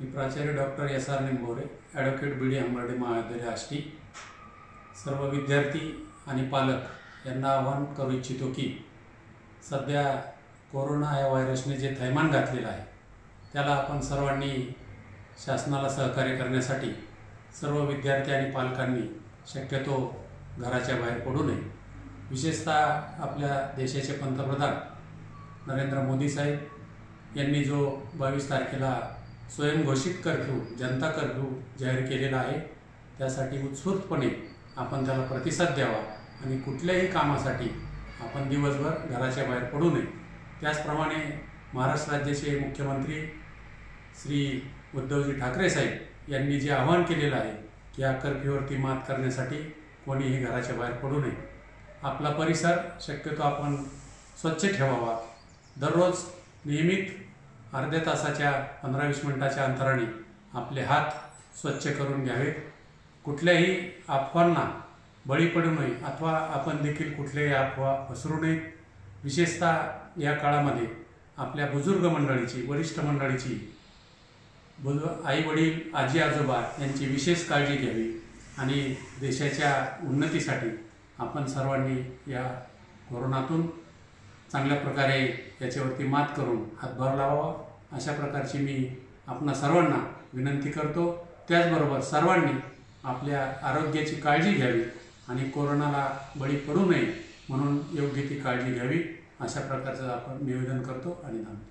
मी प्राचार्य doctor SR Nimbore, advocate BD Ambarde महाविद्यालय आष्टी। सर्व विद्यार्थी आणि पालक यांना आवाहन करू इच्छितो की सध्या कोरोना या व्हायरसने जे थैमान घातलेलं आहे त्याला आपण सर्वांनी शासनाला सहकार्य करण्यासाठी सर्व विद्यार्थी आणि पालकांनी शक्यतो घराच्या बाहेर पडू नये। विशेषतः आपल्या देशाचे पंतप्रधान नरेंद्र मोदी साहेब यांनी जो 22 तारखेला स्वयंघोषित कर्फ्यू जनता कर्फ्यू जाहीर केलेला आहे त्यासाठी उत्स्फूर्तपणे आपण त्याला प्रतिसाद द्यावा आणि कुठल्याही कामासाठी आपण दिवसभर घराच्या बाहेर पडू नये। त्याचप्रमाणे महाराष्ट्र राज्याचे मुख्यमंत्री श्री उद्धवजी ठाकरे साहेब यांनी जे आवाहन केलेलं आहे की या कर्फ्यूवरती मात करण्यासाठी कोणीही घराच्या बाहेर पडू नये। आपला परिसर शक्यतो आपण स्वच्छ ठेवावा। दररोज नियमित अर्ध्या तासाच्या 15-20 मिनिटाच्या अंतराने आपले हात स्वच्छ करून घ्यावेत। कुठल्याही अफवांना बळी पडू नये अथवा आपण देखील कुठल्याही अफवा पसरू नयेत। विशेषतः या काळामध्ये आपल्या बुजुर्ग मंडळीची, वरिष्ठ मंडळीची, आई वडील, आजी आजोबा यांची विशेष काळजी घ्यावी आणि देशाच्या उन्नतीसाठी आपण सर्वांनी या कोरोनातून चांगल्या प्रकारे याच्यावरती मात करून हातभार लावावा अशा प्रकारची मी आपणा सर्वांना विनंती करतो। त्याचबरोबर सर्वांनी आपल्या आरोग्याची काळजी घ्यावी आणि कोरोनाला बळी पडू नये म्हणून योग्य ती काळजी घ्यावी अशा प्रकारचं आपण निवेदन करतो आणि थांबतो।